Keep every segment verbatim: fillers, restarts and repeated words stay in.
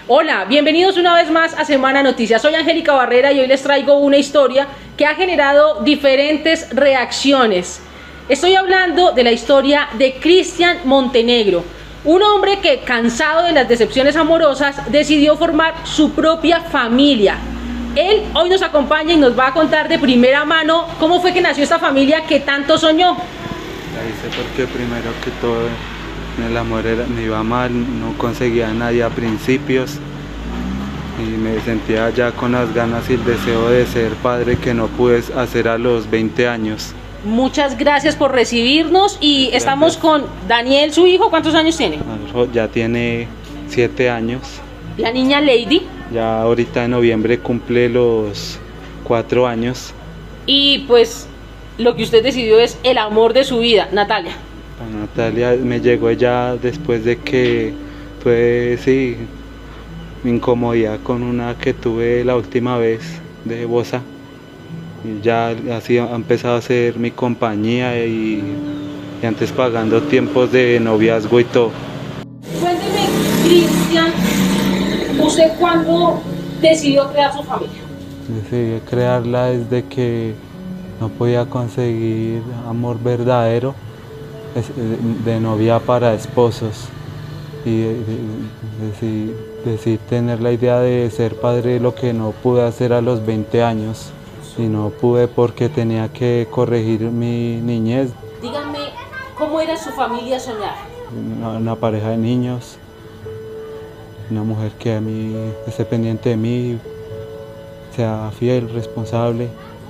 Hola, bienvenidos una vez más a Semana Noticias. Soy Angélica Barrera y hoy les traigo una historia que ha generado diferentes reacciones. Estoy hablando de la historia de Cristian Montenegro, un hombre que, cansado de las decepciones amorosas, decidió formar su propia familia. Él hoy nos acompaña y nos va a contar de primera mano cómo fue que nació esta familia que tanto soñó. La hice porque primero que todo el amor era, me iba mal, no conseguía a nadie a principios y me sentía ya con las ganas y el deseo de ser padre que no pude hacer a los veinte años. Muchas gracias por recibirnos y gracias. Estamos con Daniel, su hijo. ¿Cuántos años tiene? Ya tiene siete años. La niña Lady. Ya ahorita en noviembre cumple los cuatro años. Y pues lo que usted decidió es el amor de su vida, Natalia. A Natalia me llegó ella después de que tuve, sí, incomodidad con una que tuve la última vez de Bosa. Y ya así ha empezado a ser mi compañía y, y antes pagando tiempos de noviazgo y todo. Cuénteme, Cristian, ¿usted cuándo decidió crear su familia? Decidí crearla desde que no podía conseguir amor verdadero de novia para esposos y decidí, decidí tener la idea de ser padre, lo que no pude hacer a los veinte años y no pude porque tenía que corregir mi niñez. Díganme, ¿cómo era su familia soñada? Una, una pareja de niños, una mujer que a mí esté pendiente de mí, sea fiel, responsable,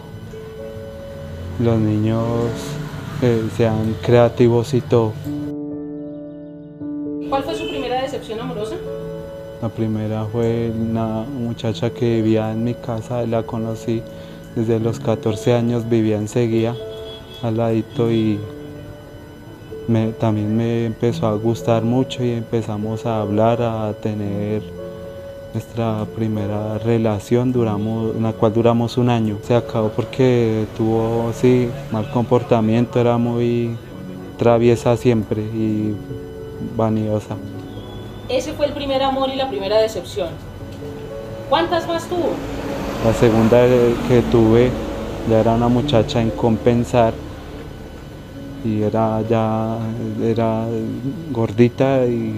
los niños que sean creativos y todo. ¿Cuál fue su primera decepción amorosa? La primera fue una muchacha que vivía en mi casa, la conocí desde los catorce años, vivía enseguida al ladito y me, también me empezó a gustar mucho y empezamos a hablar, a tener nuestra primera relación, duramos, en la cual duramos un año. Se acabó porque tuvo sí, mal comportamiento, era muy traviesa siempre y vanidosa. Ese fue el primer amor y la primera decepción. ¿Cuántas más tuvo? La segunda que tuve ya era una muchacha en Compensar y era ya era gordita y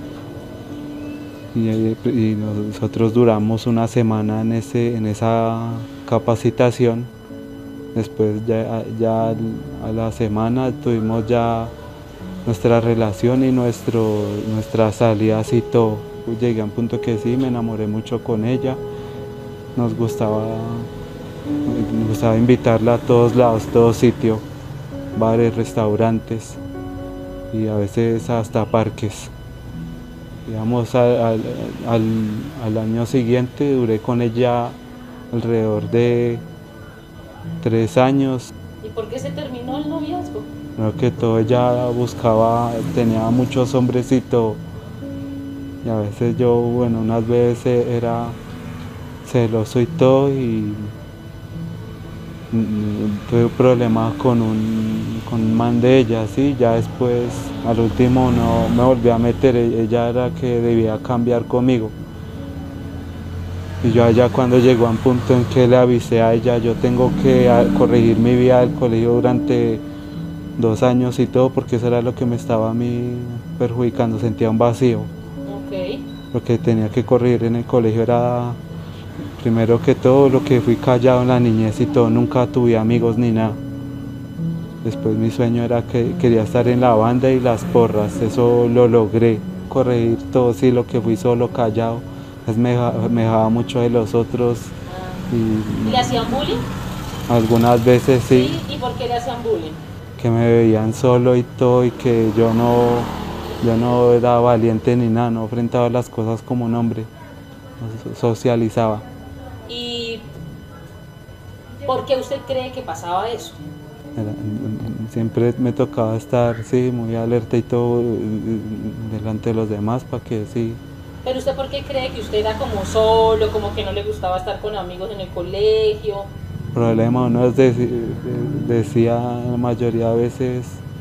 Y, y nosotros duramos una semana en, ese, en esa capacitación. Después ya, ya a la semana tuvimos ya nuestra relación y nuestro, nuestras salidas y todo. Llegué a un punto que sí, me enamoré mucho con ella. Nos gustaba, nos gustaba invitarla a todos lados, todo sitio, bares, restaurantes y a veces hasta parques. Digamos, al, al, al, al año siguiente duré con ella alrededor de tres años. ¿Y por qué se terminó el noviazgo? Creo que todo ella buscaba, tenía muchos hombres y todo. Y a veces yo, bueno, unas veces era celoso y todo y tuve problemas con un, con un man de ella, sí, ya después al último no me volví a meter, ella era que debía cambiar conmigo. Y yo allá cuando llegó a un punto en que le avisé a ella, yo tengo que corregir mi vida del colegio durante dos años y todo, porque eso era lo que me estaba a mí perjudicando, sentía un vacío. Okay. Lo que tenía que corregir en el colegio era, primero que todo, lo que fui callado en la niñez y todo, nunca tuve amigos ni nada. Después mi sueño era que quería estar en la banda y las porras, eso lo logré, corregir todo, sí, lo que fui solo, callado, es me, me dejaba mucho de los otros. Y, ¿Y le hacían bullying? Algunas veces sí. ¿Sí? ¿Y por qué le hacían bullying? Que me veían solo y todo y que yo no, yo no era valiente ni nada, no enfrentaba las cosas como un hombre, no socializaba. ¿Y por qué usted cree que pasaba eso? Era, siempre me tocaba estar, sí, muy alerta y todo delante de los demás para que sí. ¿Pero usted por qué cree que usted era como solo, como que no le gustaba estar con amigos en el colegio? El problema uno es, decir, decía la mayoría de veces,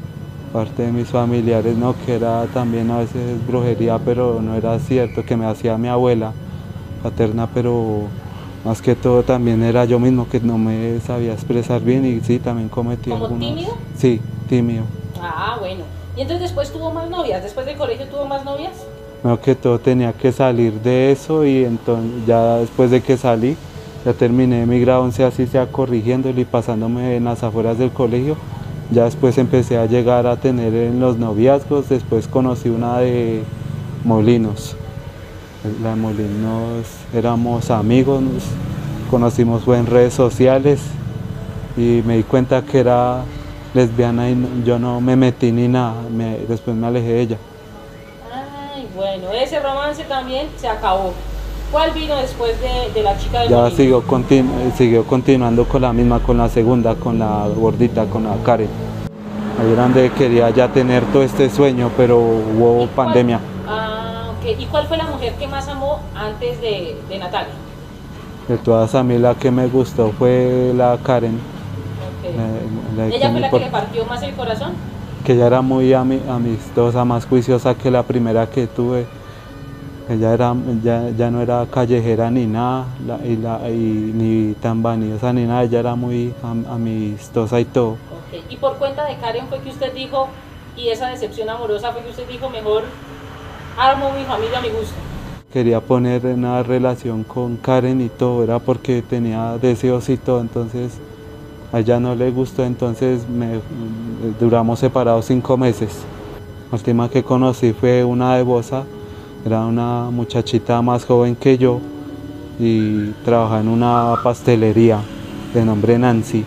parte de mis familiares, no, que era también a veces brujería, pero no era cierto, que me hacía mi abuela paterna, pero más que todo también era yo mismo que no me sabía expresar bien y sí, también cometí ¿Como algunos... tímido? Sí, tímido. Ah, bueno. ¿Y entonces después tuvo más novias? ¿Después del colegio tuvo más novias? Creo que todo tenía que salir de eso y entonces ya después de que salí, ya terminé mi grado once así sea corrigiéndolo y pasándome en las afueras del colegio. Ya después empecé a llegar a tener en los noviazgos, después conocí una de Molinos. La de Molinos éramos amigos, nos conocimos fue en redes sociales y me di cuenta que era lesbiana y no- yo no me metí ni nada, me- después me alejé de ella. Ay, bueno, ese romance también se acabó. ¿Cuál vino después de, de la chica de Ya Molino? siguió, continu siguió continuando con la misma, con la segunda, con la gordita, con la Karen. Ahí era donde quería ya tener todo este sueño, pero hubo ¿Y cuál- pandemia. Ah, ok. ¿Y cuál fue la mujer que más amó antes de, de Natalia? De todas a mí la que me gustó fue la Karen. Ok. La- la ¿Ella que fue me la que por- le partió más el corazón? que ella era muy ami- amistosa, más juiciosa que la primera que tuve. Ella era, ya, ya no era callejera ni nada, la- y, la- y ni tan vanidosa ni nada, ella era muy am- amistosa y todo. Ok. ¿Y por cuenta de Karen fue que usted dijo, y esa decepción amorosa fue que usted dijo, mejor armo mi familia a mi gusto? Quería poner una relación con Karen y todo, era porque tenía deseos y todo, entonces a ella no le gustó, entonces me, duramos separados cinco meses. La última que conocí fue una de Bosa, era una muchachita más joven que yo y trabajaba en una pastelería de nombre Nancy.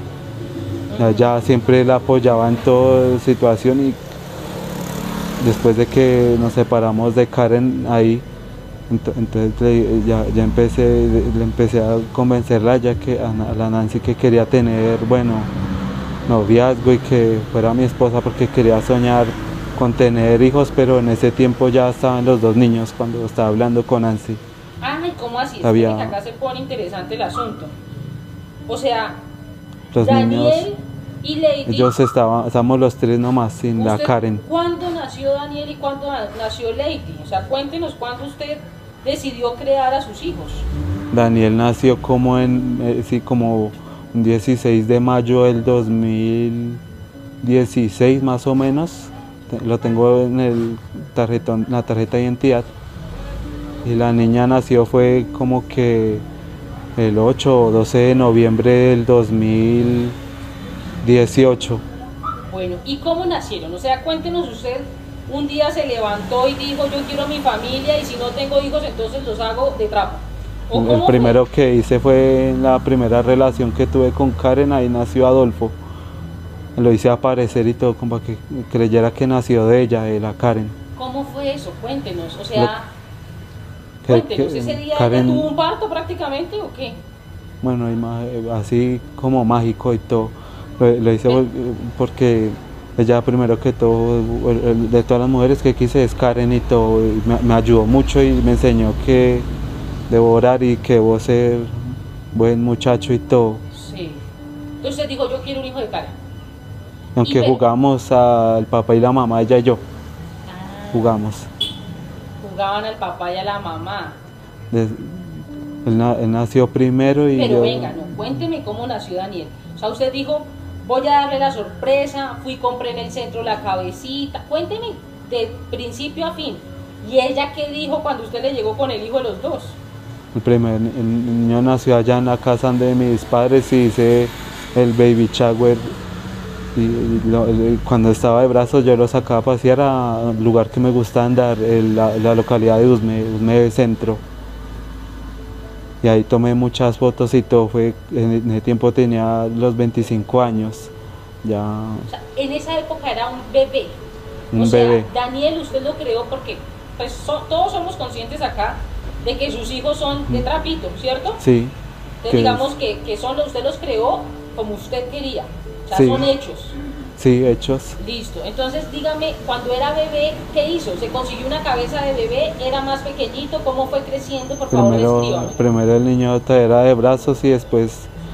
Ella siempre la apoyaba en toda situación y después de que nos separamos de Karen ahí, ent- entonces le- ya, ya empecé, le empecé a convencerla ya que a Na- a la Nancy que quería tener, bueno, noviazgo y que fuera mi esposa porque quería soñar con tener hijos, pero en ese tiempo ya estaban los dos niños cuando estaba hablando con Nancy. Ay, ¿cómo así? Había- Espere que acá se pone interesante el asunto. O sea, Los Daniel niños, y Lady. ellos estaban, estamos los tres nomás, sin la ¿usted Karen. ¿Cuándo nació Daniel y cuándo na- nació Lady? O sea, cuéntenos cuándo usted decidió crear a sus hijos. Daniel nació como en, eh, sí, como un dieciséis de mayo del dos mil dieciséis más o menos. Te- Lo tengo en el tarjetón, la tarjeta de identidad. Y la niña nació fue como que el ocho o doce de noviembre del dos mil dieciocho. Bueno, ¿y cómo nacieron? O sea, cuéntenos usted, un día se levantó y dijo, yo quiero mi familia y si no tengo hijos, entonces los hago de trapo. ¿O El cómo primero que hice fue en la primera relación que tuve con Karen, ahí nació Adolfo. Lo hice aparecer y todo como para que creyera que nació de ella, de la Karen. fue? ¿Cómo fue eso? Cuéntenos. O sea, Que- cuéntenos, que- ¿ese día Karen- ella tuvo un parto prácticamente o qué? Bueno, y ma- así como mágico y todo. Lo, lo hice por- porque ella primero que todo, el- el- de todas las mujeres que quise es Karen y todo, y me, me ayudó mucho y me enseñó que debo orar y que debo ser buen muchacho y todo. Sí. Entonces usted dijo, yo quiero un hijo de Karen. Aunque Y ve- jugamos al papá y la mamá, ella y yo, Ah, jugamos. jugaban al papá y a la mamá. Des- él, na- él nació primero y Pero yo... venga, no, cuénteme cómo nació Daniel. O sea, usted dijo, voy a darle la sorpresa, fui, compré en el centro la cabecita. Cuénteme de principio a fin. ¿Y ella qué dijo cuando usted le llegó con el hijo de los dos? El primer el niño nació allá en la casa de mis padres y hice el baby shower. Y, y lo- el- cuando estaba de brazos yo lo sacaba a pasear al lugar que me gusta andar, el- la, la localidad de Usme, Usme Centro. Y ahí tomé muchas fotos y todo, fue, en ese tiempo tenía los veinticinco años, ya O sea, en esa época era un bebé. un o sea, bebé. Daniel usted lo creó porque pues so- todos somos conscientes acá de que sus hijos son de trapito, ¿cierto? Sí, Entonces que digamos que, que son, usted los creó como usted quería. O sea, Sí. son hechos. sí, hechos. Listo. Entonces dígame, cuando era bebé, ¿qué hizo? ¿Se consiguió una cabeza de bebé? ¿Era más pequeñito? ¿Cómo fue creciendo? Por favor, Primero, descríbame. primero el niño era de brazos y después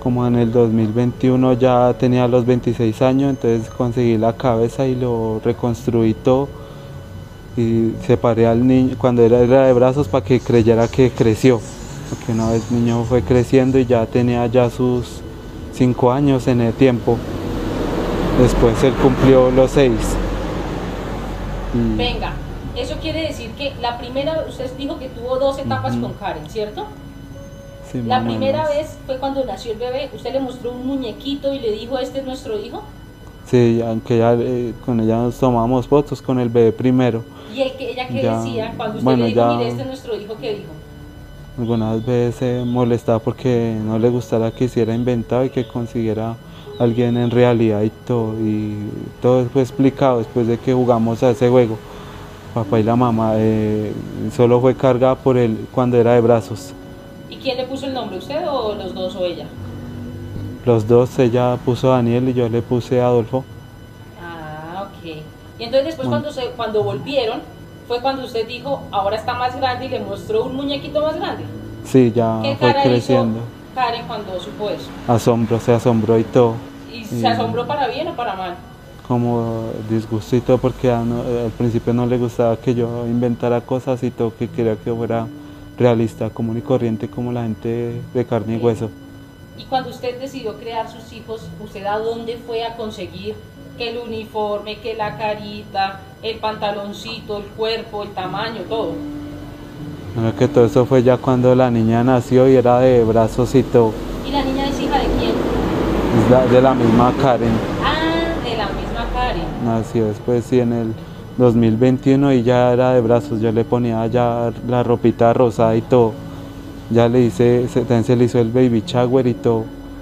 como en el dos mil veintiuno ya tenía los veintiséis años, entonces conseguí la cabeza y lo reconstruí todo y separé al niño cuando era, era de brazos para que creyera que creció, porque una vez el niño fue creciendo y ya tenía ya sus cinco años en el tiempo. Después él cumplió los seis. Y... Venga, eso quiere decir que la primera, usted dijo que tuvo dos etapas uh-huh. con Karen, ¿cierto? Sí, la primera vez fue cuando nació el bebé, usted le mostró un muñequito y le dijo, ¿este es nuestro hijo? Sí, aunque ya eh, con ella nos tomamos fotos con el bebé primero. ¿Y el que, ella qué ya, decía? Cuando usted bueno, le dijo, ya, mire, este es nuestro hijo, ¿qué dijo? Algunas veces se molestaba porque no le gustara que hiciera inventado y que consiguiera alguien en realidad y todo. Y todo fue explicado después de que jugamos a ese juego. Papá y la mamá eh, solo fue cargada por él cuando era de brazos. ¿Y quién le puso el nombre, usted o los dos o ella? Los dos, ella puso Daniel y yo le puse Adolfo. Ah, ok. Y entonces después bueno. cuando, se, cuando volvieron, fue cuando usted dijo, ahora está más grande y le mostró un muñequito más grande. Sí, ya ¿Qué fue cara creciendo. Hizo Karen cuando supo eso? Asombro, se asombró y todo. ¿Y, y se asombró para bien o para mal? Como disgusto y todo, porque a no, al principio no le gustaba que yo inventara cosas y todo, que quería que fuera realista, común y corriente como la gente de carne y hueso. Y cuando usted decidió crear sus hijos, ¿usted a dónde fue a conseguir que el uniforme, que la carita, el pantaloncito, el cuerpo, el tamaño, todo? Bueno, que todo eso fue ya cuando la niña nació y era de brazos y todo. ¿Y la niña es hija de quién? Es la, de la misma Karen. Ah, de la misma Karen. Nació después, sí, en el dos mil veintiuno y ya era de brazos. Yo le ponía ya la ropita rosada y todo. Ya le hice, se, también se le hizo el baby shower y todo.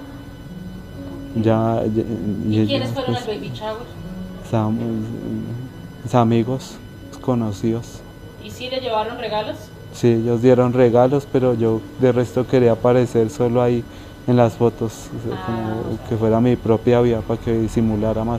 Ya, ya, ¿Y, ¿Y quiénes fueron pues, al baby shower? Estamos, amigos, conocidos. ¿Y sí le llevaron regalos? Sí, ellos dieron regalos, pero yo de resto quería aparecer solo ahí en las fotos, ah. como que fuera mi propia vida para que disimulara más.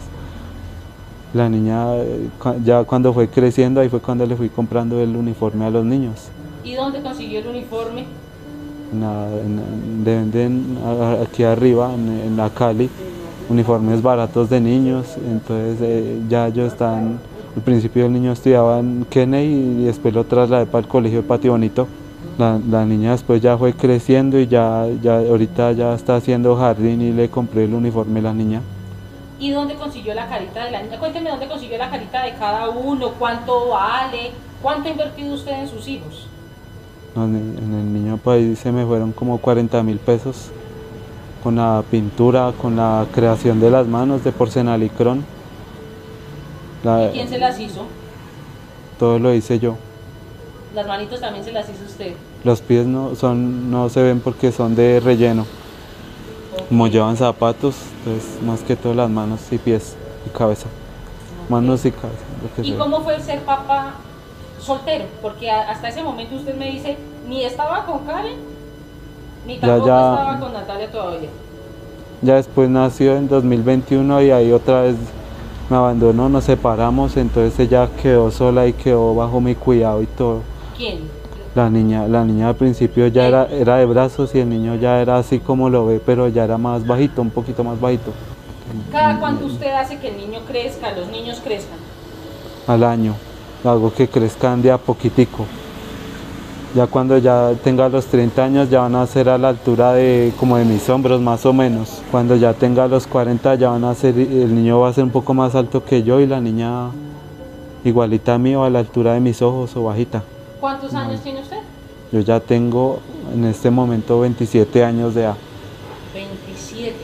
La niña, ya cuando fue creciendo, ahí fue cuando le fui comprando el uniforme a los niños. ¿Y dónde consiguió el uniforme? Nada, venden aquí arriba, en, en la Cali, uniformes baratos de niños. Entonces eh, ya yo estaba, en, al principio el niño estudiaba en Kennedy y después lo trasladé para el colegio de Patio Bonito. La, la niña después ya fue creciendo y ya, ya ahorita ya está haciendo jardín y le compré el uniforme a la niña. ¿Y dónde consiguió la carita de la niña? Cuénteme dónde consiguió la carita de cada uno, cuánto vale, cuánto ha invertido usted en sus hijos. En el niño país se me fueron como cuarenta mil pesos con la pintura, con la creación de las manos de porcelanicrón. ¿Y quién se las hizo? Todo lo hice yo. ¿Las manitos también se las hizo usted? Los pies no, son, no se ven porque son de relleno. Okay. Como llevan zapatos, entonces más que todo las manos y pies y cabeza. Okay. Manos y cabeza. Lo que ¿Y cómo fue el ser papá soltero? Porque hasta ese momento usted me dice, ni estaba con Karen, ni tampoco ya, ya, estaba con Natalia todavía. Ya después nació en dos mil veintiuno y ahí otra vez me abandonó, nos separamos, entonces ella quedó sola y quedó bajo mi cuidado y todo. ¿Quién? La niña, la niña al principio ya era, era de brazos y el niño ya era así como lo ve, pero ya era más bajito, un poquito más bajito. ¿Cada cuánto usted hace que el niño crezca, los niños crezcan? Al año. Hago que crezcan de a poquitico. Ya cuando ya tenga los treinta años ya van a ser a la altura de como de mis hombros más o menos. Cuando ya tenga los cuarenta ya van a ser, el niño va a ser un poco más alto que yo y la niña igualita a mí o a la altura de mis ojos o bajita. ¿Cuántos años no. tiene usted? Yo ya tengo en este momento veintisiete años de edad. veintisiete.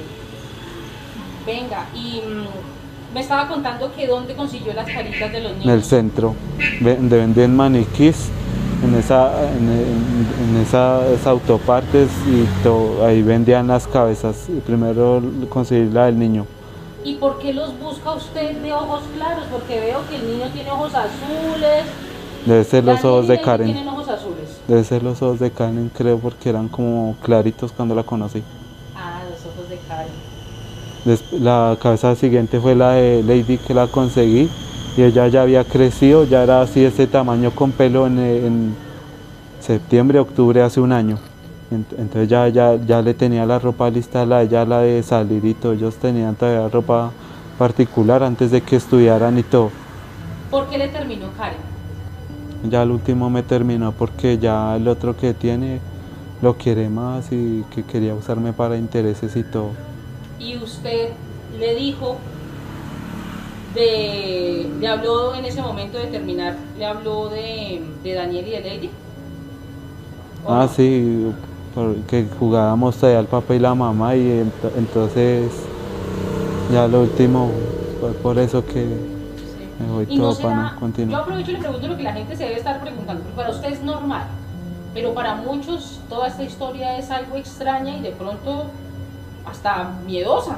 Venga, y me estaba contando que dónde consiguió las caritas de los niños. En el centro, donde venden maniquís, en esa, en, en, en esas autopartes y todo, ahí vendían las cabezas. Primero conseguí la del niño. ¿Y por qué los busca usted de ojos claros? Porque veo que el niño tiene ojos azules. Debe ser los ojos de Karen. ¿Tienen ojos azules? Debe ser los ojos de Karen, creo, porque eran como claritos cuando la conocí. Ah, los ojos de Karen. Después, la cabeza siguiente fue la de Lady, que la conseguí y ella ya había crecido, ya era así ese tamaño con pelo en, en septiembre, octubre hace un año. Ent- Entonces ya, ya, ya le tenía la ropa lista a la, ella la de salir y todo, ellos tenían todavía ropa particular antes de que estudiaran y todo. ¿Por qué le terminó Karen? Ya al último me terminó porque ya el otro que tiene lo quiere más y que quería usarme para intereses y todo. Y usted le dijo, de, le habló en ese momento de terminar, le habló de, de Daniel y de Lady. ¿O Ah, no? sí, porque jugábamos todavía el papá y la mamá y ent- entonces ya lo último fue por eso que me voy Y no todo para será, no yo continuar. aprovecho y le pregunto lo que la gente se debe estar preguntando, porque para usted es normal, pero para muchos toda esta historia es algo extraña y de pronto hasta miedosa.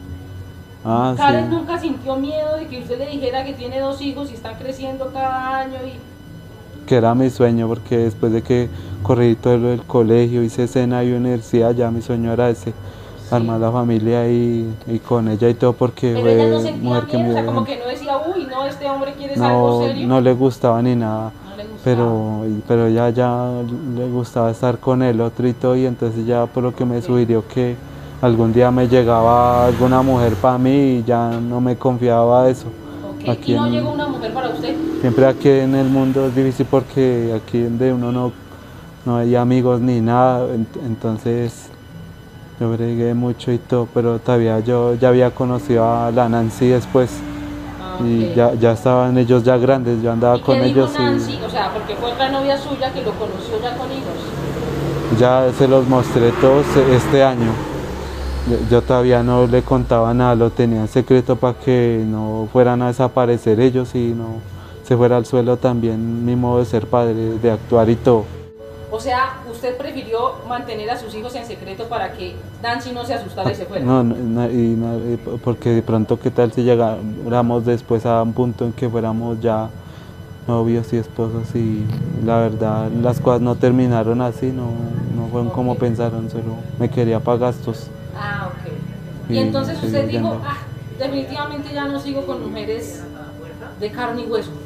Ah, Karen sí, nunca sintió miedo de que usted le dijera que tiene dos hijos y están creciendo cada año y... que era mi sueño porque después de que corrí todo lo del colegio, hice escena y universidad, ya mi sueño era ese, Sí. armar la familia y, y con ella y todo porque Pero ella no fue sentía mujer que miedo, o sea, me como que no decía, uy, no, este hombre quiere algo no, serio. no le gustaba ni nada, No le gustaba. pero, pero ella ya le gustaba estar con el otro y todo y entonces ya por lo que me Ok. sugirió que algún día me llegaba alguna mujer para mí y ya no me confiaba eso. Ok, Aquí ¿y no en- llegó una mujer para usted? Siempre aquí en el mundo es difícil porque aquí donde uno no, no hay amigos ni nada, ent- entonces yo bregué mucho y todo, pero todavía yo ya había conocido a la Nancy después Ah, y ok. ya, ya estaban ellos ya grandes, yo andaba ¿Y con qué dijo ellos Nancy? O sea, porque fue otra novia suya que lo conoció ya con hijos. y ya se los mostré todos este año. Yo, yo todavía no le contaba nada, lo tenía en secreto para que no fueran a desaparecer ellos y no se fuera al suelo también mi modo de ser padre, de actuar y todo. O sea, usted prefirió mantener a sus hijos en secreto para que Nancy no se asustara y se fuera. No, no, no, y no, y p- porque de pronto qué tal si llegáramos después a un punto en que fuéramos ya novios y esposos y la verdad las cosas no terminaron así, no, no fueron como Ok. pensaron, solo me quería para gastos. Ah, ok. Y Y entonces seguí usted dijo, yendo. ah, definitivamente ya no sigo con mujeres de carne y hueso.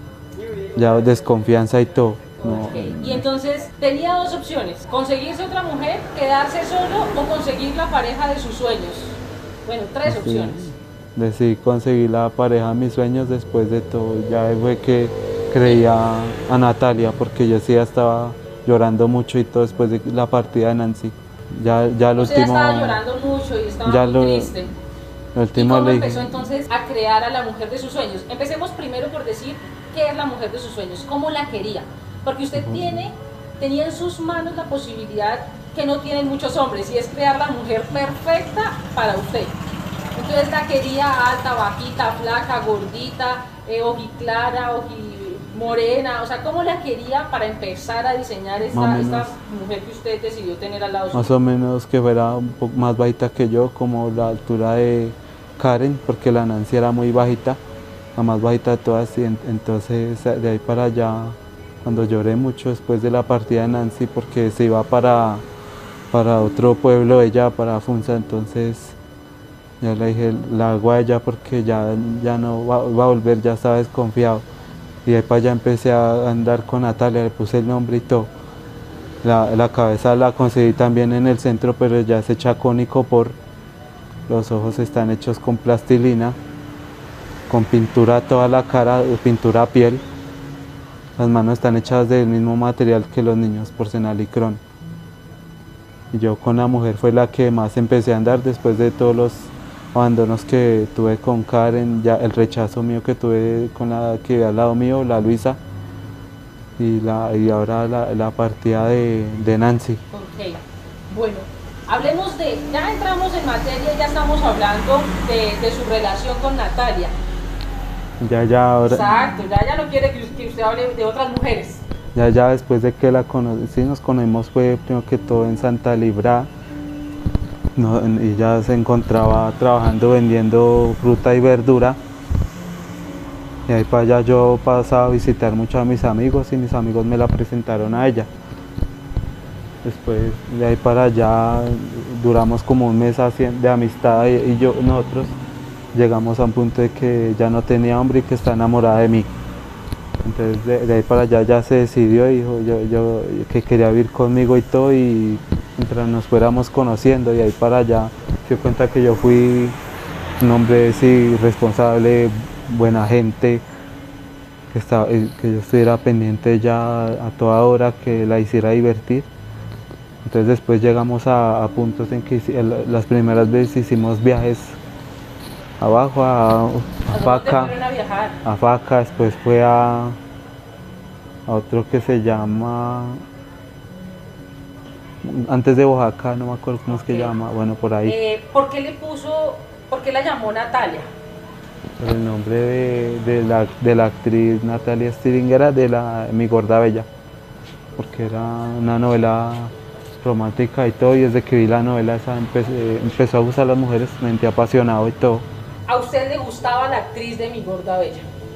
Ya desconfianza y todo. No, Ok. Y entonces tenía dos opciones, conseguirse otra mujer, quedarse solo o conseguir la pareja de sus sueños. Bueno, tres sí, opciones. decidí conseguir la pareja de mis sueños después de todo. Ya fue que creía a Natalia porque yo sí ya estaba llorando mucho y todo después de la partida de Nancy. Ya, ya lo Usted ya último, estaba llorando mucho y estaba ya muy lo- triste. lo ¿Y último cómo le empezó dije, entonces a crear a la mujer de sus sueños? Empecemos primero por decir qué es la mujer de sus sueños, cómo la quería. Porque usted tiene, tenía en sus manos la posibilidad que no tienen muchos hombres y es crear la mujer perfecta para usted. Entonces la quería alta, bajita, flaca, gordita, eh, ojiclara, morena. O sea, ¿cómo la quería para empezar a diseñar Más esta, o esta menos. mujer que usted decidió tener al lado suyo? más o menos que fuera un poco más bajita que yo, como la altura de Karen, porque la Nancy era muy bajita, la más bajita de todas, y en- entonces de ahí para allá, cuando lloré mucho después de la partida de Nancy, porque se iba para, para otro pueblo ella, para Funza, entonces yo le dije, la hago a ella porque ya, ya no va, va a volver, ya estaba desconfiado. Y de ahí para allá empecé a andar con Natalia, le puse el nombre y todo. La, la cabeza la conseguí también en el centro, pero ya es hecha con icopor. Los ojos están hechos con plastilina, con pintura toda la cara, eh, pintura a piel. Las manos están hechas del mismo material que los niños, porcenalicrón. Y yo con la mujer fue la que más empecé a andar después de todos los abandonos que tuve con Karen, ya el rechazo mío que tuve con la que iba al lado mío, la Luisa, y, la, y ahora la, la partida de, de Nancy. Ok, bueno, hablemos de, ya entramos en materia, ya estamos hablando de, de su relación con Natalia. Ya, ya, ahora, Exacto, ya ella no quiere que, que usted hable de otras mujeres. ya, ya después de que la conocí, sí nos conocimos fue primero que todo en Santa Libra, no, en- y ya se encontraba trabajando vendiendo fruta y verdura. Y ahí para allá yo pasaba a visitar mucho a mis amigos y mis amigos me la presentaron a ella. Después de ahí para allá duramos como un mes así de amistad y, y yo, nosotros llegamos a un punto de que ya no tenía hombre y que está enamorada de mí. Entonces de, de ahí para allá ya se decidió y dijo yo, yo, que quería vivir conmigo y todo y, mientras nos fuéramos conociendo, y ahí para allá se dio cuenta que yo fui un hombre sí, responsable, buena gente, que, estaba, que yo estuviera pendiente ya a toda hora, que la hiciera divertir. Entonces después llegamos a, a puntos en que las primeras veces hicimos viajes abajo a, a Faca, a Faca, después fue a, a otro que se llama, antes de Oaxaca, no me acuerdo cómo okay. es que llama, bueno, por ahí. Eh, ¿Por qué le puso, por qué la llamó Natalia? Por el nombre de, de, la, de la actriz Natalia Stillinger, de la Mi Gorda Bella, porque era una novela romántica y todo, y desde que vi la novela esa empecé, empezó a gustar a las mujeres, me sentí apasionado y todo. ¿A usted le gustaba la actriz de Mi Gorda Bella?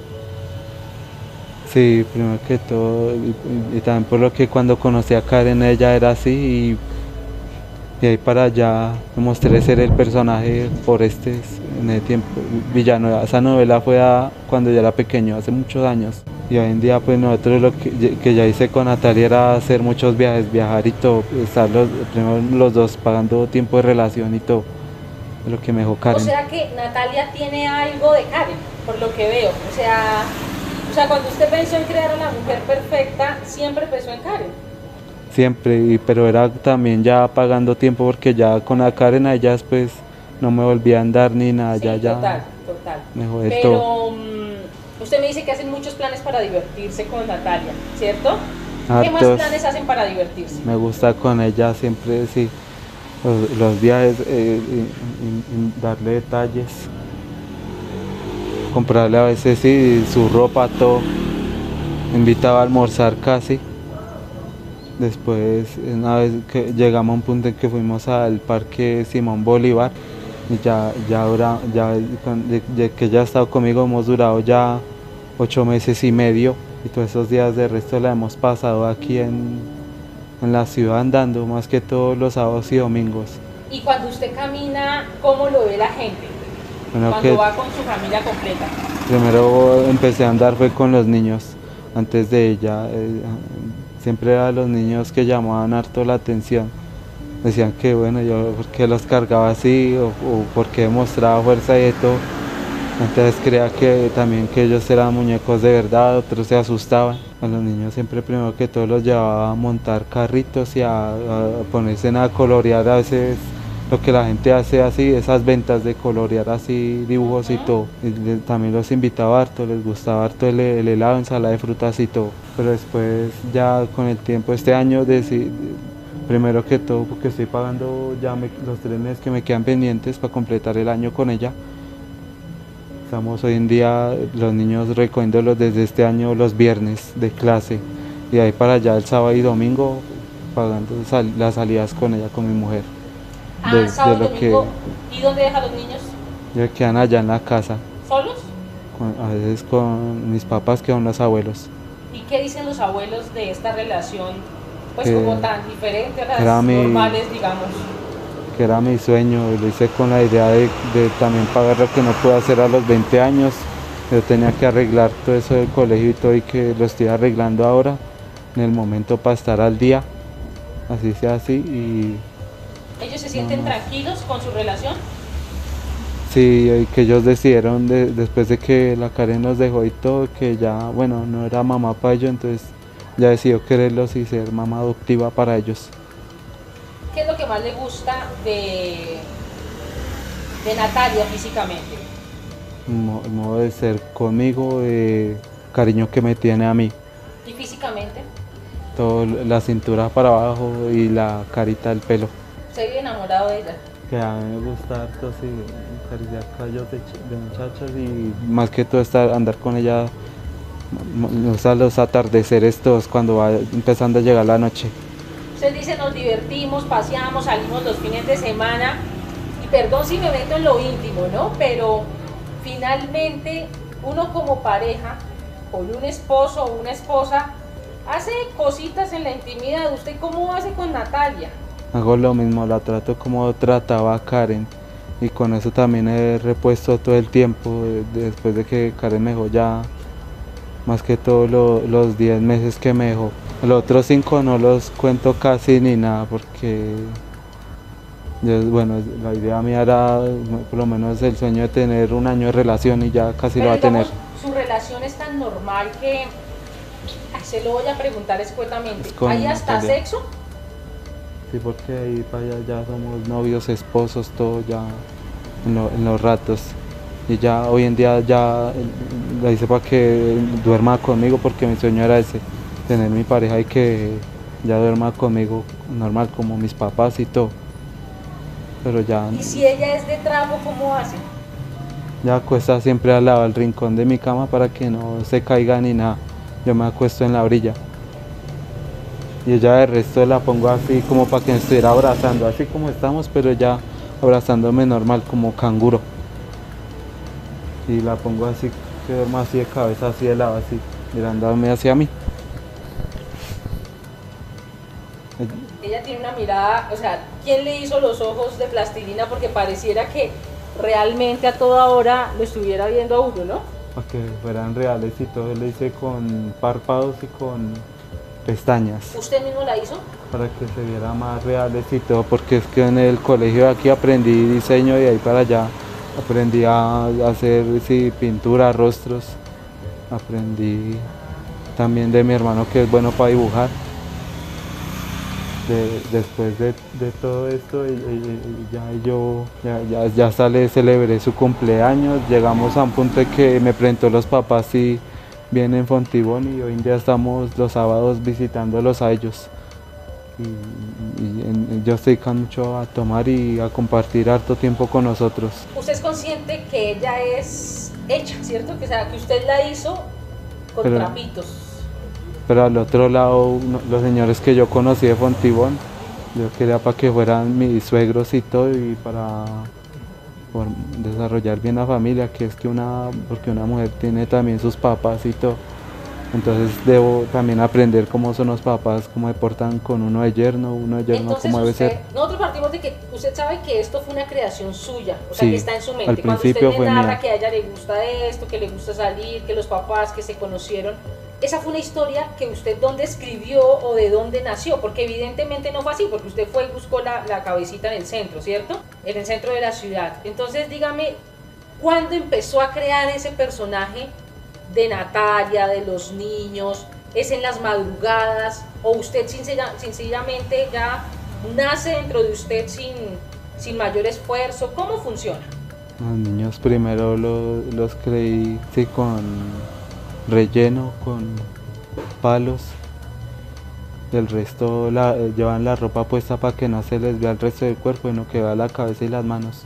Sí, primero que todo, y, y, y también por lo que cuando conocí a Karen ella era así, y, y ahí para allá me mostré ser el personaje por este en el tiempo villano. Esa novela fue a, cuando yo era pequeño, hace muchos años. Y hoy en día pues nosotros lo que, que ya hice con Natalia era hacer muchos viajes, viajar y todo, estar los, primero los dos pagando tiempo de relación y todo, es lo que me dejó Karen. O sea que Natalia tiene algo de Karen, por lo que veo, o sea, o sea cuando usted pensó en crear a la mujer perfecta, siempre pensó en Karen. Siempre, y, pero era también ya pagando tiempo porque ya con la Karen a ella después no me volvía a andar ni nada, sí, ya, total, ya total. me jodé pero, todo. Usted me dice que hacen muchos planes para divertirse con Natalia, ¿cierto? Hartos. ¿Qué más planes hacen para divertirse? Me gusta con ella siempre, sí, los, los viajes, eh, y, y, y darle detalles, comprarle a veces sí, su ropa, todo, invitaba a almorzar casi. Después, una vez que llegamos a un punto en que fuimos al Parque Simón Bolívar, y ya, ya, ahora, ya, ya que ya ha estado conmigo, hemos durado ya ocho meses y medio, y todos esos días de resto la hemos pasado aquí en, en la ciudad andando, más que todos los sábados y domingos. Y cuando usted camina, ¿cómo lo ve la gente? Bueno, cuando que, va con su familia completa. Primero empecé a andar fue con los niños, antes de ella, eh, siempre eran los niños que llamaban harto la atención. Decían que bueno, yo porque los cargaba así o, o porque mostraba fuerza y todo. Entonces creía que también que ellos eran muñecos de verdad, otros se asustaban. A los niños siempre primero que todo los llevaba a montar carritos y a, a ponerse a colorear a veces lo que la gente hace así, esas ventas de colorear así dibujos y todo. Y les, también los invitaba harto, les gustaba harto el, el helado, ensalada de frutas y todo. Pero después ya con el tiempo este año decidí, primero que todo porque estoy pagando ya me, los tres meses que me quedan pendientes para completar el año con ella. Estamos hoy en día los niños recogiéndolos desde este año los viernes de clase, y ahí para allá el sábado y domingo pagando sal, las salidas con ella, con mi mujer. Ah, de, sábado, de lo domingo. Que, ¿y dónde deja a los niños? Ellos quedan allá en la casa. ¿Solos? Con, a veces con mis papás, que son los abuelos. ¿Y qué dicen los abuelos de esta relación, pues que, como tan diferente a las mi, normales, digamos? Que era mi sueño, y lo hice con la idea de, de también pagar lo que no pude hacer a los veinte años. Yo tenía que arreglar todo eso del colegio y todo, y que lo estoy arreglando ahora, en el momento para estar al día, así sea así. Y ¿ellos se sienten no, tranquilos con su relación? Sí, que ellos decidieron, de, después de que la Karen los dejó y todo, que ya, bueno, no era mamá para ellos, entonces ya decidió quererlos y ser mamá adoptiva para ellos. ¿Qué es lo que más le gusta de, de Natalia físicamente? El modo de ser conmigo, el cariño que me tiene a mí. ¿Y físicamente? Todo, la cintura para abajo y la carita del pelo. ¿Usted vive enamorado de ella? Que a mí me gusta harto, sí, acariciar cabellos de, de muchachas, y más que todo estar, andar con ella, o sea, los atardeceres todos cuando va empezando a llegar la noche. Usted dice, nos divertimos, paseamos, salimos los fines de semana, y perdón si me meto en lo íntimo, ¿no? Pero finalmente uno como pareja, con un esposo o una esposa, hace cositas en la intimidad. ¿Usted cómo hace con Natalia? Hago lo mismo, la trato como trataba a Karen, y con eso también he repuesto todo el tiempo, después de que Karen me dejó, ya más que todos lo, los diez meses que me dejó. Los otros cinco no los cuento casi ni nada porque, yo- bueno, la idea mía era por lo menos el sueño de tener un año de relación y ya casi lo Pero va a tener. digamos, su relación es tan normal que ay, se lo voy a preguntar escuetamente. Es con ¿Hay hasta Natalia. sexo? Sí, porque ahí para allá ya somos novios, esposos, todo ya en, lo- en los ratos. Y ya hoy en día ya eh, la hice para que duerma conmigo porque mi sueño era ese, tener mi pareja y que ya duerma conmigo normal como mis papás y todo. Pero ya, Y si ella es de trapo, ¿cómo hace? ya acuesta siempre al lado del rincón de mi cama para que no se caiga ni nada. Yo me acuesto en la orilla. Y ella de resto la pongo así como para que me estuviera abrazando, así como estamos, pero ya abrazándome normal como canguro. Y la pongo así, que duerma así de cabeza, así de lado, así, mirándome hacia mí. Ella tiene una mirada, o sea, ¿quién le hizo los ojos de plastilina? Porque pareciera que realmente a toda hora lo estuviera viendo a uno, ¿no? Para que fueran reales y todo, lo hice con párpados y con pestañas, ¿Usted mismo la hizo? para que se viera más reales y todo, porque es que en el colegio de aquí aprendí diseño y de ahí para allá aprendí a hacer sí, pintura, rostros, aprendí también de mi hermano que es bueno para dibujar. De- después de, de todo esto, y- y- y ya yo, ya, ya, ya sale, celebré su cumpleaños, llegamos a un punto de que me presentó los papás y vienen en Fontibón y hoy en día estamos los sábados visitándolos a ellos. Y, y- y en- yo estoy con mucho a tomar y a compartir harto tiempo con nosotros. Usted es consciente que ella es hecha, ¿cierto? Que, o sea, que usted la hizo con Pero- trapitos. Pero al otro lado, uno- los señores que yo conocí de Fontibón, yo quería para que fueran mis suegros y todo y para por desarrollar bien la familia, que es que una, porque una mujer tiene también sus papás y todo. Entonces debo también aprender cómo son los papás, cómo se portan con uno de yerno, uno de yerno Entonces cómo debe usted, ser. nosotros partimos de que usted sabe que esto fue una creación suya, o sea, Sí, que está en su mente. al Cuando principio usted fue me narra mía. que a ella le gusta esto, que le gusta salir, que los papás que se conocieron, esa fue una historia que usted dónde escribió o de dónde nació, porque evidentemente no fue así, porque usted fue y buscó la, la cabecita en el centro, ¿cierto? En el centro de la ciudad. Entonces dígame, ¿cuándo empezó a crear ese personaje de Natalia, de los niños? ¿Es en las madrugadas? ¿O usted sencilla- sencillamente ya nace dentro de usted sin, sin mayor esfuerzo? ¿Cómo funciona? Los niños primero lo- los creí sí, con relleno, con palos. El resto la, eh, llevan la ropa puesta para que no se les vea el resto del cuerpo, sino que vea la cabeza y las manos.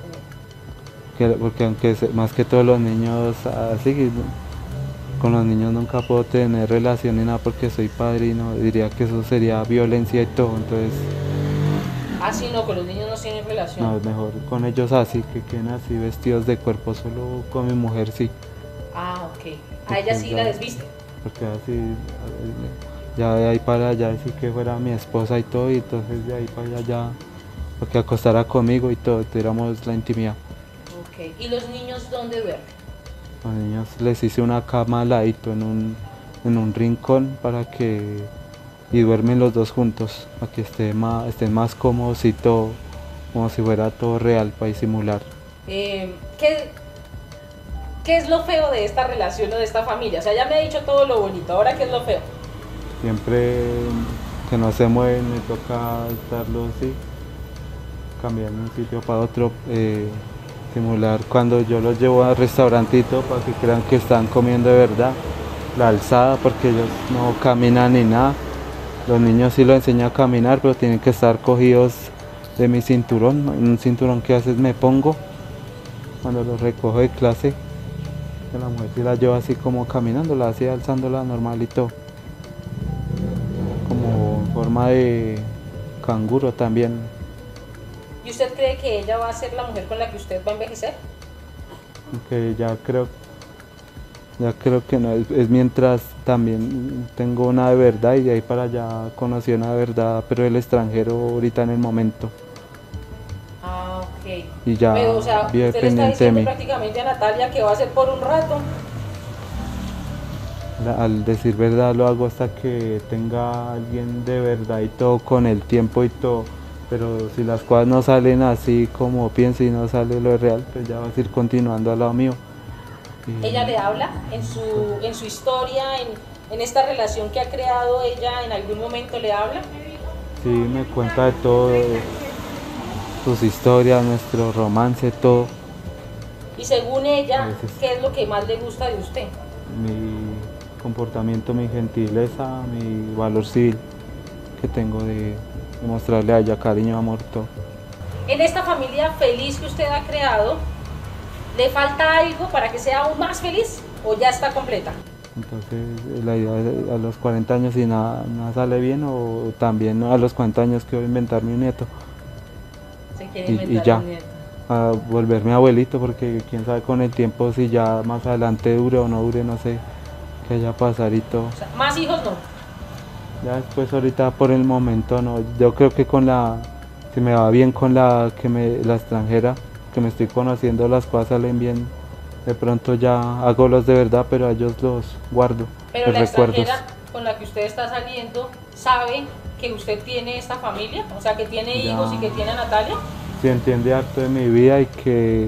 Que- porque aunque se- más que todos los niños así, con los niños nunca puedo tener relación ni nada porque soy padrino, diría que eso sería violencia y todo, entonces Ah, sí, no, con los niños no tienen relación. no, es mejor con ellos así, que queden así vestidos de cuerpo, solo con mi mujer sí, Ah, ok. A ella sí ya. la desviste. porque así eh, ya de ahí para allá decir que fuera mi esposa y todo, y entonces de ahí para allá ya, para que acostara conmigo y todo, tuviéramos la intimidad. Ok. ¿Y los niños dónde duermen? A los niños les hice una cama al ladito en un, en un rincón para que y duermen los dos juntos, para que esté más, estén más cómodos y todo, como si fuera todo real para disimular. Eh, ¿qué, ¿Qué es lo feo de esta relación o de esta familia? O sea, ya me ha dicho todo lo bonito, ahora ¿qué es lo feo? Siempre que no se mueven me toca estarlo así, cambiando de un sitio para otro, eh, simular cuando yo los llevo al restaurantito para que crean que están comiendo de verdad, la alzada porque ellos no caminan ni nada. Los niños sí los enseño a caminar, pero tienen que estar cogidos de mi cinturón, un cinturón que a veces me pongo cuando los recojo de clase. Que la mujer sí la lleva así como caminando, la así alzándola normalito, como en forma de canguro también. ¿Y usted cree que ella va a ser la mujer con la que usted va a envejecer? Aunque ya creo, ya creo que no, es, es mientras también tengo una de verdad y de ahí para allá conocí una de verdad, pero el extranjero ahorita en el momento. Ah, ok. Y ya Pero, o sea, bien usted le está pendiente de diciendo mí. prácticamente a Natalia que va a ser por un rato. La- al decir verdad lo hago hasta que tenga alguien de verdad y todo con el tiempo y todo. Pero si las cosas no salen así como pienso y no sale lo real, pues ya vas a ir continuando al lado mío. Y Ella le habla en su, en su historia, en, en esta relación que ha creado ella, en algún momento le habla. sí, me cuenta de todo, sus historias, nuestro romance, todo. Y según A ella, veces ¿qué es lo que más le gusta de usted? mi comportamiento, mi gentileza, mi valor civil que tengo de mostrarle a ella cariño, amor, todo. En esta familia feliz que usted ha creado, ¿le falta algo para que sea aún más feliz o ya está completa? Entonces la idea es a los cuarenta años si nada, nada sale bien o también a los cuarenta años quiero inventarme un nieto Se quiere y, y inventar ya, un nieto. a volverme abuelito porque quién sabe con el tiempo si ya más adelante dure o no dure, no sé qué haya pasar y todo. O sea, más hijos no. Ya después ahorita por el momento no, yo creo que con la, si me va bien con la que me, la extranjera, que me estoy conociendo, las cosas salen bien, de pronto ya hago los de verdad, pero a ellos los guardo, Pero los la recuerdos. extranjera con la que usted está saliendo sabe que usted tiene esta familia, o sea, que tiene Ya. hijos y que tiene a Natalia. Sí entiende harto de mi vida y que,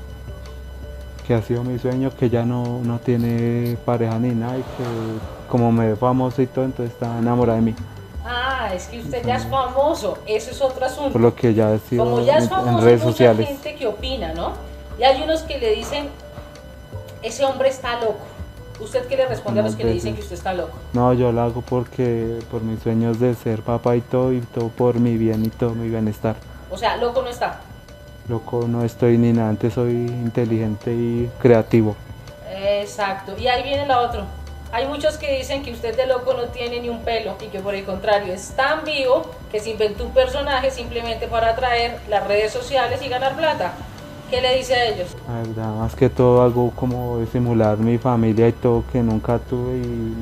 que ha sido mi sueño, que ya no, no tiene pareja ni nada y que como me ve famoso y todo, entonces está enamorada de mí, Ah, es que usted ya es famoso, eso es otro asunto. por lo que ya he sido Como ya es en, famoso, en redes hay mucha sociales. gente que opina, ¿no? Y hay unos que le dicen, ese hombre está loco. ¿Usted qué le responde a los Unas que le dicen que veces. usted está loco? No, yo lo hago porque por mis sueños de ser papá y todo, y todo por mi bien y todo mi bienestar. O sea, loco no está. Loco no estoy ni nada, antes soy inteligente y creativo. Exacto. Y ahí viene la otra. Hay muchos que dicen que usted de loco no tiene ni un pelo y que por el contrario es tan vivo que se inventó un personaje simplemente para atraer las redes sociales y ganar plata. ¿Qué le dice a ellos? La verdad, más que todo hago como simular mi familia y todo que nunca tuve y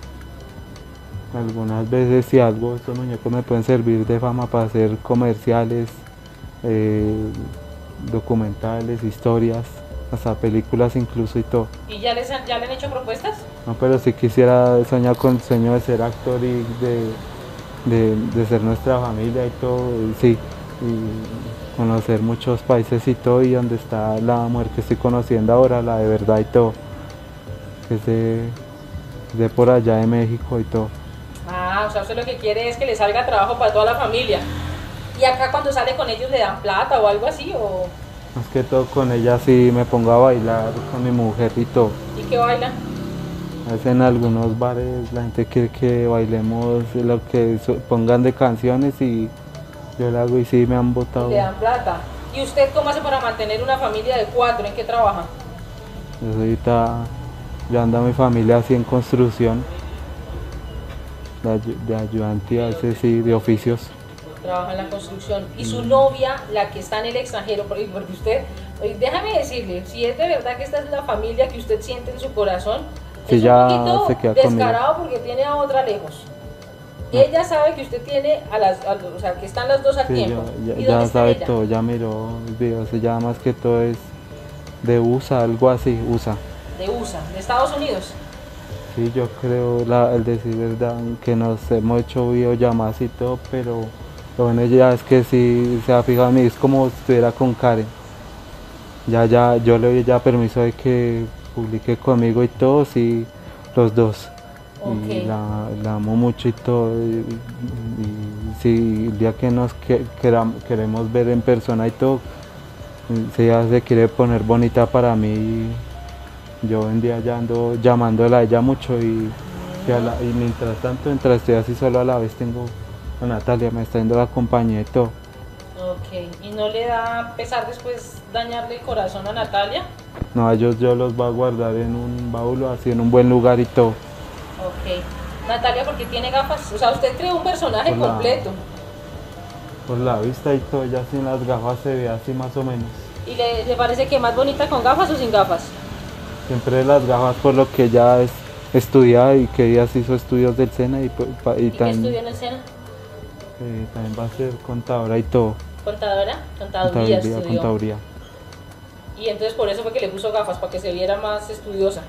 algunas veces si algo, estos muñecos me pueden servir de fama para hacer comerciales, eh, documentales, historias, hasta películas incluso y todo. ¿Y ya les han, ya le han hecho propuestas? No, pero si quisiera soñar con el sueño de ser actor y de, de, de ser nuestra familia y todo, y sí, y conocer muchos países y todo, y donde está la mujer que estoy conociendo ahora, la de verdad y todo, que es de, de por allá de México y todo. Ah, o sea, usted lo que quiere es que le salga trabajo para toda la familia. ¿Y acá cuando sale con ellos le dan plata o algo así? ¿O Más que todo con ella sí me pongo a bailar con mi mujer y todo. y qué bailan? A veces en algunos bares la gente quiere que bailemos lo que so- pongan de canciones y yo lo hago y sí me han botado. Y le dan plata. ¿Y usted cómo hace para mantener una familia de cuatro? ¿En qué trabaja? Yo soy ahorita ayudando a mi familia así en construcción, de, ayu- de ayudante y a veces sí de oficios. Trabaja en la construcción. ¿Y su novia, la que está en el extranjero? Porque porque usted, oye, déjame decirle, si es de verdad que esta es la familia que usted siente en su corazón, Sí, es ya un poquito se queda conmigo. descarado porque tiene a otra lejos. Ella sabe que usted tiene a las, a- o sea, que están las dos al Sí, tiempo. ya, ¿Y ya, dónde ya está sabe ella? todo, ya miró el video, se llama más que todo es de U S A, algo así, U S A. De U S A, de Estados Unidos. Sí, yo creo, la, el decir verdad, que nos hemos hecho videollamadas y todo, pero lo bueno ya es que sí se ha fijado en mí, es como si estuviera con Karen. Ya, ya, yo le doy ya permiso de que publique conmigo y todo, sí, los dos. Y Ok. la, la amo mucho y todo. Y, y si el día que nos que, queram- queremos ver en persona y todo, si ella se quiere poner bonita para mí, yo en día ya ando llamándola a ella mucho y, y, a la- y mientras tanto, mientras estoy así solo a la vez tengo a Natalia, me está yendo la compañía y todo. Ok. ¿Y no le da pesar después dañarle el corazón a Natalia? No, a ellos yo los voy a guardar en un baúl o así en un buen lugar y todo. Ok. Natalia, porque tiene gafas. O sea, usted creó un personaje Hola. completo. Por la vista y todo, ya sin las gafas se ve así más o menos. ¿Y le, le parece que más bonita con gafas o sin gafas? Siempre las gafas por lo que ella es estudiada y que ella se hizo estudios del SENA y, pues, pa- y ¿Y qué también, estudió en el SENA? eh, también va a ser contadora y todo. ¿Contadora? Contaduría estudió. contaduría. Y entonces por eso fue que le puso gafas, para que se viera más estudiosa.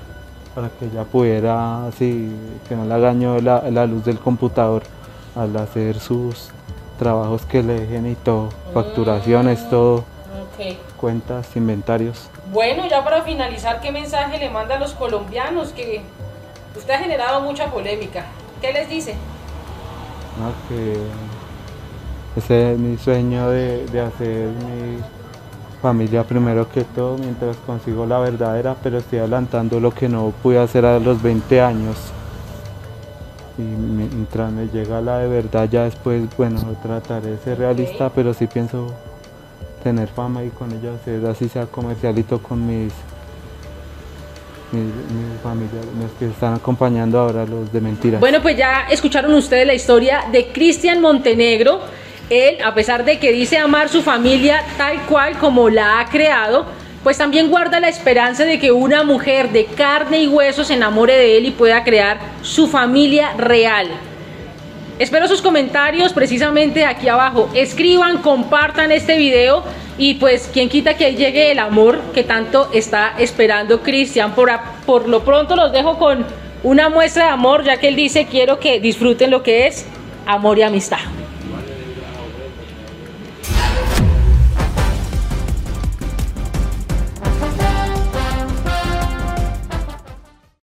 para que ella pudiera, así, que no le agañó la, la luz del computador al hacer sus trabajos que le dejen y todo, facturaciones, Mm, todo, ok. cuentas, inventarios. Bueno, ya para finalizar, ¿qué mensaje le manda a los colombianos? Que usted ha generado mucha polémica. ¿Qué les dice? ¿No? Que ese es mi sueño de, de hacer mi familia primero que todo, mientras consigo la verdadera, pero estoy adelantando lo que no pude hacer a los veinte años. Y mientras me llega la de verdad, ya después, bueno, trataré de ser realista, Ok. pero sí pienso tener fama y con ella hacer así sea comercialito con mis, mis, mis familiares, los que están acompañando ahora, los de mentiras. Bueno, pues ya escucharon ustedes la historia de Cristian Montenegro. Él, a pesar de que dice amar su familia tal cual como la ha creado, pues también guarda la esperanza de que una mujer de carne y hueso se enamore de él y pueda crear su familia real. Espero sus comentarios precisamente aquí abajo. Escriban, compartan este video y pues quien quita que ahí llegue el amor que tanto está esperando Cristian. Por, por lo pronto los dejo con una muestra de amor, ya que él dice quiero que disfruten lo que es amor y amistad.